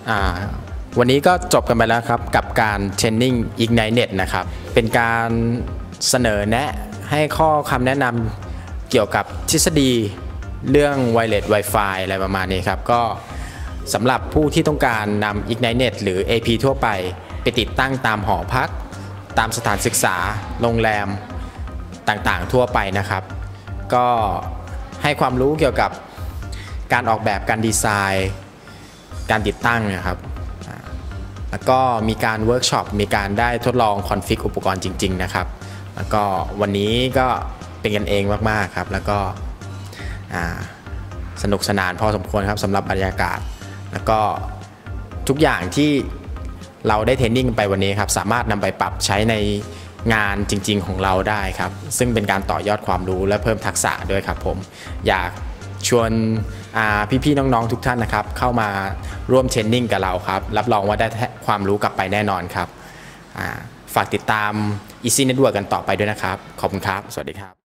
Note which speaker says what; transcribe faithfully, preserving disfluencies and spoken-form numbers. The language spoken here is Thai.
Speaker 1: วันนี้ก็จบกันไปแล้วครับกับการ Training Ignite นะครับเป็นการเสนอแนะให้ข้อคำแนะนำเกี่ยวกับทฤษฎีเรื่อง Wireless Wi-Fi อะไรประมาณนี้ครับก็สำหรับผู้ที่ต้องการนำ Ignite หรือ เอ พี ทั่วไปไปติดตั้งตามหอพักตามสถานศึกษาโรงแรมต่างๆทั่วไปนะครับก็ให้ความรู้เกี่ยวกับการออกแบบการดีไซน์การติดตั้งนะครับแล้วก็มีการเวิร์กช็อปมีการได้ทดลองคอนฟิกอุปกรณ์จริงๆนะครับแล้วก็วันนี้ก็เป็นกันเองมากๆครับแล้วก็สนุกสนานพอสมควรครับสำหรับบรรยากาศแล้วก็ทุกอย่างที่เราได้เทรนนิ่งไปวันนี้ครับสามารถนำไปปรับใช้ในงานจริงๆของเราได้ครับซึ่งเป็นการต่อยอดความรู้และเพิ่มทักษะด้วยครับผมอยากชวนพี่ๆน้องๆทุกท่านนะครับเข้ามาร่วมเทรนนิ่งกับเราครับรับรองว่าได้ความรู้กลับไปแน่นอนครับฝากติดตาม Easy Network กันต่อไปด้วยนะครับขอบคุณครับสวัสดีครับ